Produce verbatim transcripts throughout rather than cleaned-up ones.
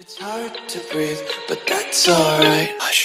It's hard to breathe, but that's alright. Hush.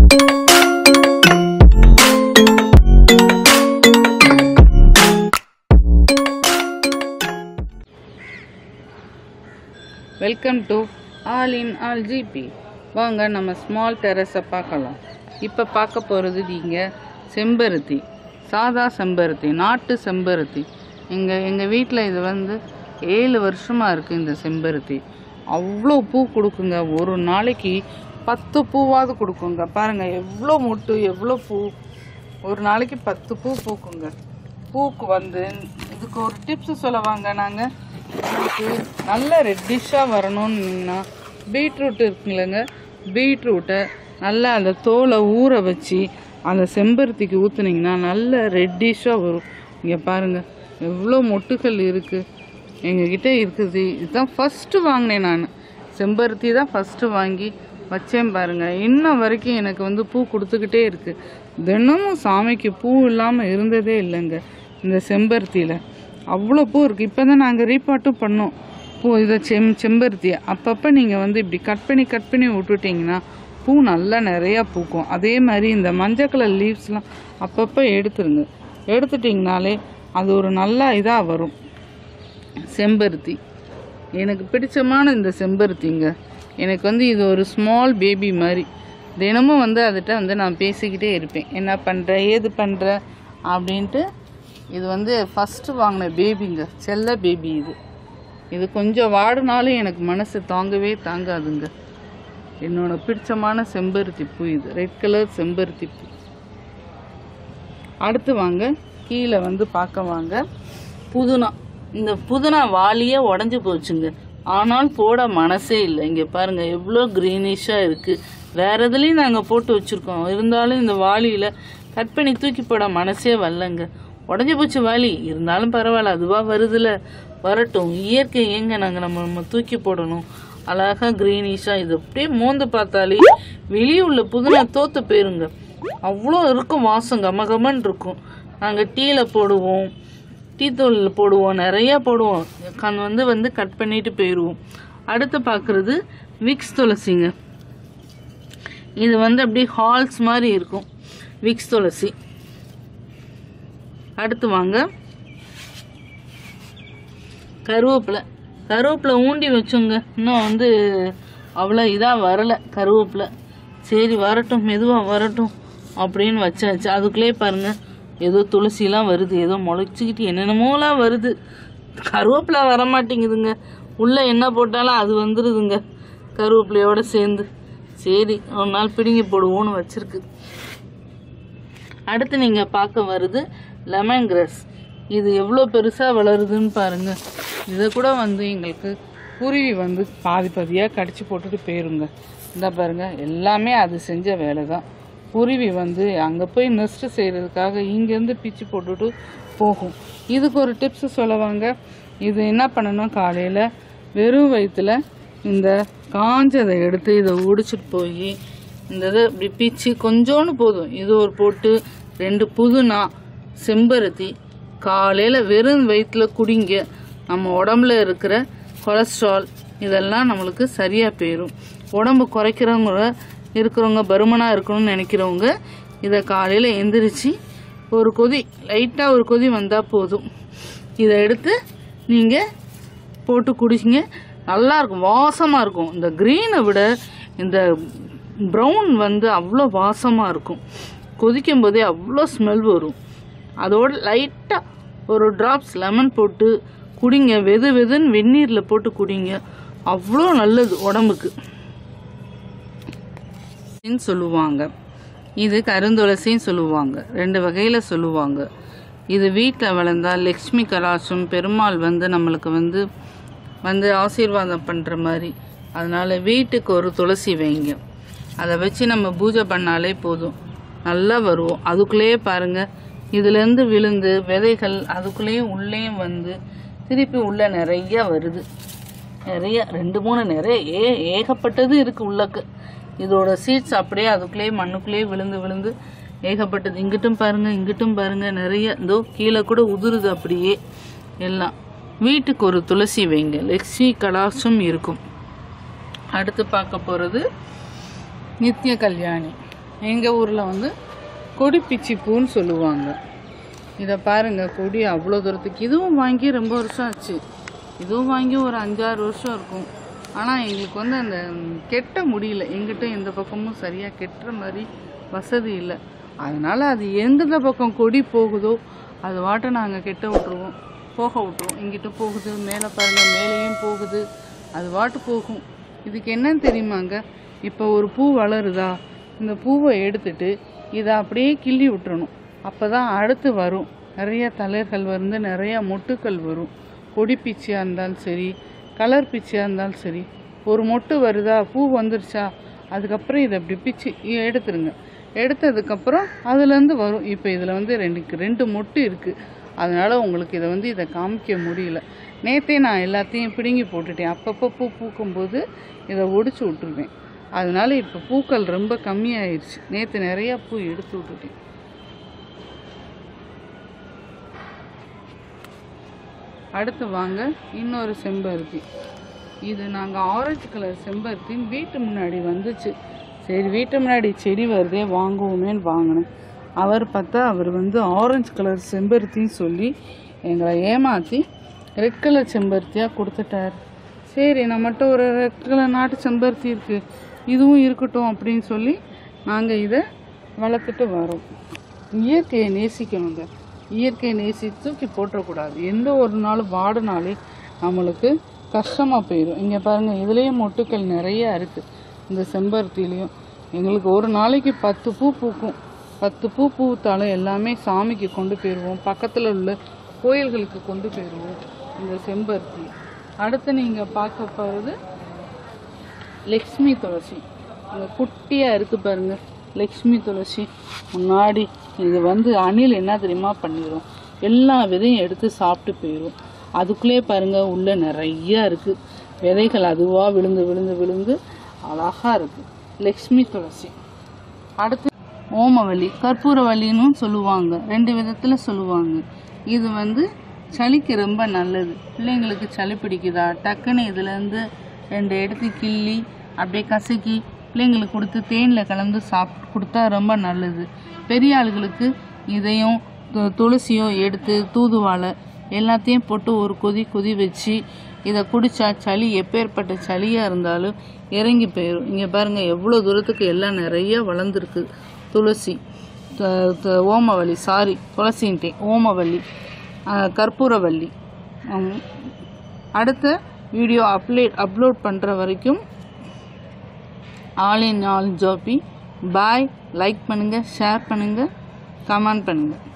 Welcome to all in all GP. வாங்க நம்ம small டெரஸை பார்க்கலாம். இப்போ பார்க்க போகிறது நீங்கள் செம்பருத்தி, சாதா செம்பருத்தி, நாட்டு செம்பருத்தி. எங்கள் எங்கள் வீட்டில் இது வந்து ஏழு வருஷமாக இருக்குது. இந்த செம்பருத்தி அவ்வளோ பூ கொடுக்குங்க. ஒரு நாளைக்கு பத்து பூவாவது கொடுக்குங்க. பாருங்கள் எவ்வளோ மொட்டு, எவ்வளோ பூ. ஒரு நாளைக்கு பத்து பூ பூக்குங்க. பூக்கு வந்து இதுக்கு ஒரு டிப்ஸு சொல்லுவாங்க. நாங்கள் இதுக்கு நல்ல ரெட்டிஷாக வரணும்னா பீட்ரூட் இருக்குங்களேங்க, பீட்ரூட்டை நல்லா அந்த தோலை ஊற வச்சு அந்த செம்பருத்திக்கு ஊற்றுனீங்கன்னா நல்ல ரெட்டிஷாக வரும். இங்கே பாருங்கள் எவ்வளோ மொட்டுகள் இருக்குது எங்ககிட்ட இருக்குது. இதுதான் ஃபஸ்ட்டு வாங்கினேன் நான். செம்பருத்தி தான் ஃபஸ்ட்டு வாங்கி வச்சேன் பாருங்கள். இன்னும் வரைக்கும் எனக்கு வந்து பூ கொடுத்துக்கிட்டே இருக்குது. தினமும் சாமிக்கு பூ இல்லாமல் இருந்ததே இல்லைங்க. இந்த செம்பருத்தியில் அவ்வளோ பூ இருக்குது. இப்போ தான் நாங்கள் ரீபாட்டும் பண்ணோம் பூ இதை செம் செம்பருத்தியை. அப்பப்போ நீங்கள் வந்து இப்படி கட் பண்ணி கட் பண்ணி விட்டுட்டிங்கன்னா பூ நல்லா நிறையா பூக்கும். அதே மாதிரி இந்த மஞ்சள் கலர் லீவ்ஸ்லாம் அப்பப்போ எடுத்துருங்க. எடுத்துட்டிங்கனாலே அது ஒரு நல்ல இதாக வரும். செம்பருத்தி எனக்கு பிடிச்சமான இந்த செம்பருத்திங்க. எனக்கு வந்து இது ஒரு ஸ்மால் பேபி மாதிரி. தினமும் வந்து அதுகிட்ட வந்து நான் பேசிக்கிட்டே இருப்பேன், என்ன பண்ணுற ஏது பண்ணுற அப்படின்ட்டு. இது வந்து ஃபஸ்ட்டு வாங்கின பேபிங்க, செல்ல பேபி. இது இது கொஞ்சம் வாடினாலும் எனக்கு மனசு தாங்கவே தாங்காதுங்க. என்னோட பிடிச்சமான செம்பருத்தி பூ இது, ரெட் கலர் செம்பருத்தி பூ. அடுத்து வாங்க கீழே வந்து பார்க்க வாங்க புதினா. இந்த புதினா வாலியே உடஞ்சி போச்சுங்க. ஆனால் போட மனசே இல்லை. இங்கே பாருங்கள் எவ்வளோ க்ரீனிஷாக இருக்குது. வேறு எதுலேயும் நாங்கள் போட்டு வச்சுருக்கோம். இருந்தாலும் இந்த வாலியில் கட் பண்ணி தூக்கி போட மனசே வரலங்க. உடஞ்சி போச்சு வாலி, இருந்தாலும் பரவாயில்ல, அதுவாக வருதில்ல, வரட்டும். இயற்கை ஏங்க நாங்கள் நம்ம நம்ம தூக்கி போடணும். அழகாக க்ரீனிஷாக இது அப்படியே மோந்து பார்த்தாலே வெளியே உள்ள புதினா தோற்று போயிருங்க. அவ்வளோ இருக்கும் வாசம், கமகமன்னு இருக்கும். நாங்கள் டீயில் போடுவோம், டீ தூளில் போடுவோம், நிறையா போடுவோம். கண் வந்து வந்து கட் பண்ணிட்டு போயிடுவோம். அடுத்து பார்க்குறது விக்ஸ் துளசிங்க. இது வந்து அப்படியே ஹால்ஸ் மாதிரி இருக்கும், விக்ஸ் துளசி. அடுத்து வாங்க கருவேப்பிலை. கருவேப்பிலை ஊண்டி வச்சோங்க. இன்னும் வந்து அவ்வளோ இதாக வரலை கருவேப்பிலை. சரி வரட்டும், மெதுவாக வரட்டும் அப்படின்னு வச்சாச்சு. அதுக்குள்ளே பாருங்கள் ஏதோ துளசிலாம் வருது, ஏதோ முளைச்சிக்கிட்டு என்னென்னமோலாம் வருது. கருவேப்பிலை வரமாட்டேங்குதுங்க. உள்ளே என்ன போட்டாலும் அது வந்துடுதுங்க கருவேப்பிலையோடு சேர்ந்து. சரி ஒரு நாள் பிடுங்கி போடுவோன்னு வச்சுருக்கு. அடுத்து நீங்கள் பார்க்க வருது லெமன் கிராஸ். இது எவ்வளோ பெருசாக வளருதுன்னு பாருங்கள். இதை கூட வந்து எங்களுக்கு குருவி வந்து பாதி பாதியாக கடிச்சு போட்டுட்டு போயிருங்க. இந்த பாருங்கள் எல்லாமே அது செஞ்ச வேலை தான். குருவி வந்து அங்கே போய் நெஸ்ட்டு செய்கிறதுக்காக இங்கேருந்து பிச்சு போட்டுட்டு போகும். இதுக்கு ஒரு டிப்ஸு சொல்லுவாங்க. இது என்ன பண்ணணும், காலையில் வெறும் வயிற்றுல இந்த காஞ்சதை எடுத்து இதை உடிச்சிட்டு போய் இந்த இதை இப்படி பிச்சு கொஞ்சோன்னு போதும். இது ஒரு போட்டு ரெண்டு புதினா, செம்பருத்தி காலையில் வெறும் வயிற்றில் குடிங்க. நம்ம உடம்புல இருக்கிற கொலஸ்ட்ரால் இதெல்லாம் நம்மளுக்கு சரியாக போயிடும். உடம்பு குறைக்கிறவங்க இருக்கிறவங்க, பருமனாக இருக்கணும்னு நினைக்கிறவங்க இதை காலையில் எந்திரிச்சு ஒரு கொதி, லைட்டாக ஒரு கொதி வந்தால் போதும். இதை எடுத்து நீங்கள் போட்டு குடிச்சிங்க, நல்லாயிருக்கும், வாசமாக இருக்கும். இந்த க்ரீனை விட இந்த ப்ரௌன் வந்து அவ்வளோ வாசமாக இருக்கும். கொதிக்கும் போதே அவ்வளோ ஸ்மெல் வரும். அதோடு லைட்டாக ஒரு ட்ராப்ஸ் லெமன் போட்டு குடிங்க. வெது வெதுன்னு வெந்நீரில் போட்டு குடிங்க, அவ்வளோ நல்லது உடம்புக்கு சொல்லுவாங்க. இது கருந்துளசின்னு சொல்லுவாங்க, ரெண்டு வகையில் சொல்லுவாங்க. இது வீட்டில் வளர்ந்தால் லக்ஷ்மி கலாசம், பெருமாள் வந்து நம்மளுக்கு வந்து வந்து ஆசீர்வாதம் பண்ணுற மாதிரி. அதனால் வீட்டுக்கு ஒரு துளசி வைங்க. அதை வச்சு நம்ம பூஜை பண்ணாலே போதும், நல்லா வருவோம். அதுக்குள்ளேயே பாருங்கள் இதுலேருந்து விழுந்து விதைகள் அதுக்குள்ளேயும் உள்ளேயும் வந்து திருப்பி உள்ளே நிறையா வருது. நிறைய ரெண்டு மூணு நிறைய ஏ ஏகப்பட்டது இருக்குது உள்ளக்கு. இதோட சீட்ஸ் அப்படியே அதுக்குள்ளேயே மண்ணுக்குள்ளேயே விழுந்து விழுந்து ஏகப்பட்டது. இங்கிட்டும் பாருங்கள், இங்கிட்டும் பாருங்கள், நிறைய இதோ கீழே கூட உதிருது அப்படியே எல்லாம். வீட்டுக்கு ஒரு துளசி வைங்க, லக்ஷ்மி கலாசம் இருக்கும். அடுத்து பார்க்க போகிறது நித்திய கல்யாணி. எங்கள் ஊரில் வந்து கொடி பிச்சி பூன்னு சொல்லுவாங்க. இதை பாருங்கள், கொடி அவ்வளோ தூரத்துக்கு. இதுவும் வாங்கி ரொம்ப வருஷம் ஆச்சு. இதுவும் வாங்கி ஒரு அஞ்சாறு வருஷம் இருக்கும். ஆனால் எங்களுக்கு வந்து அந்த கெட்ட முடியல. எங்கிட்ட எந்த பக்கமும் சரியாக கெட்டுற மாதிரி வசதி இல்லை. அதனால் அது எந்த பக்கம் கொடி போகுதோ அது வாட்டை நாங்கள் கெட்ட விட்ருவோம், போக விட்ருவோம். இங்கிட்ட போகுது, மேலே பாருங்கள், மேலேயும் போகுது, அது வாட்டு போகும். இதுக்கு என்னன்னு தெரியுமாங்க, இப்போ ஒரு பூ வளருதா, இந்த பூவை எடுத்துட்டு இதை அப்படியே கிள்ளி விட்டுறணும். அப்போ தான் அடுத்து வரும். நிறைய தளிர்கள் வந்து நிறைய மொட்டுக்கள் வரும். கொடி பிச்சியாக இருந்தாலும் சரி, கலர் பிச்சியாக இருந்தாலும் சரி. ஒரு மொட்டு வருதா, பூ வந்துருச்சா, அதுக்கப்புறம் இதை அப்படி பிச்சு எடுத்துருங்க. எடுத்ததுக்கப்புறம் அதுலேருந்து வரும். இப்போ இதில் வந்து ரெண்டு ரெண்டு மொட்டு இருக்குது. அதனால் உங்களுக்கு இதை வந்து இதை காமிக்க முடியல. நேற்றே நான் எல்லாத்தையும் பிடுங்கி போட்டுட்டேன். அப்பப்போ பூ பூக்கும்போது இதை ஒடிச்சு விட்டுருவேன். அதனால இப்போ பூக்கள் ரொம்ப கம்மியாயிடுச்சு. நேற்று நிறையா பூ எடுத்து விட்டுட்டேன். அடுத்து வாங்க, இன்னொரு செம்பருத்தி. இது நாங்கள் ஆரஞ்சு கலர் செம்பருத்தின்னு வீட்டு முன்னாடி வந்துச்சு. சரி, வீட்டு முன்னாடி செடி வருதே வாங்குவோமேன்னு வாங்கினேன். அவர் பார்த்தா அவர் வந்து ஆரஞ்சு கலர் செம்பருத்தின்னு சொல்லி எங்களை ஏமாற்றி ரெட் கலர் செம்பருத்தியாக கொடுத்துட்டார். சரி, நம்மகிட்ட ஒரு ரெட் கலர் நாட்டு செம்பருத்தி இருக்குது, இதுவும் இருக்கட்டும் அப்படின்னு சொல்லி நாங்கள் இதை வளர்த்துட்டு வரோம். இயற்கையை நேசிக்கணுங்க. இயற்கையை நேசி தூக்கி போட்டக்கூடாது. எந்த ஒரு நாள் வாடினாலே நம்மளுக்கு கஷ்டமாக போயிடும். இங்கே பாருங்கள், இதுலேயும் மொட்டுக்கள் நிறையா இருக்குது. இந்த செம்பருத்திலையும் எங்களுக்கு ஒரு நாளைக்கு பத்து பூ பூக்கும். பத்து பூ பூத்தாலும் எல்லாமே சாமிக்கு கொண்டு போயிடுவோம், பக்கத்தில் உள்ள கோயில்களுக்கு கொண்டு போயிடுவோம் இந்த செம்பருத்தி. அடுத்து நீங்கள் பார்க்க போகிறது லக்ஷ்மி துளசி. இந்த குட்டியாக இருக்குது பாருங்கள், லக்ஷ்மி துளசி. முன்னாடி இது வந்து அணில் என்ன தெரியுமா பண்ணிடும், எல்லா விதையும் எடுத்து சாப்பிட்டு போயிடும். அதுக்குள்ளே பாருங்கள், உள்ளே நிறையா இருக்குது விதைகள். அதுவாக விழுந்து விழுந்து விழுந்து அழகாக இருக்குது லக்ஷ்மி துளசி. அடுத்து ஓமவல்லி, கற்பூரவல்லின்னு சொல்லுவாங்க, ரெண்டு விதத்தில் சொல்லுவாங்க. இது வந்து சளிக்கு ரொம்ப நல்லது. பிள்ளைங்களுக்கு சளி பிடிக்குதா, டக்குன்னு இதுலேருந்து ரெண்டு எடுத்து கிள்ளி அப்படியே கசக்கி பிள்ளைங்களுக்கு கொடுத்து தேனில் கலந்து சாப்பிட்டு கொடுத்தா ரொம்ப நல்லது. பெரிய ஆளுகளுக்கு இதையும் துளசியும் எடுத்து தூதுவாழை எல்லாத்தையும் போட்டு ஒரு கொதி கொதி வச்சு இதை குடித்தா சளி எப்பேற்பட்ட சளியாக இருந்தாலும் இறங்கி போயிடும். இங்கே பாருங்கள், எவ்வளோ தூரத்துக்கு எல்லாம் நிறைய வளர்ந்துருக்கு. துளசி, ஓமவல்லி, சாரி துளசின்ட்டேன், ஓமவல்லி, கற்பூரவல்லி. அடுத்த வீடியோ அப்லேட் அப்லோட் பண்ணுற வரைக்கும் ஆல் இன் ஆல் ஜோபி. பாய். லைக் பண்ணுங்கள், ஷேர் பண்ணுங்கள், கமெண்ட் பண்ணுங்கள்.